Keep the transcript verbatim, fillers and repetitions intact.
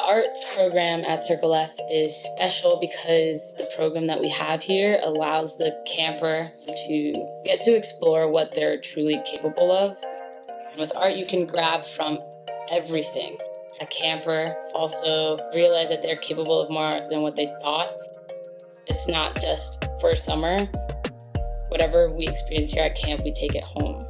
arts program at Circle F is special because the program that we have here allows the camper to get to explore what they're truly capable of. With art, you can grab from everything. A camper also realize that they're capable of more than what they thought. It's not just for summer. Whatever we experience here at camp, we take it home.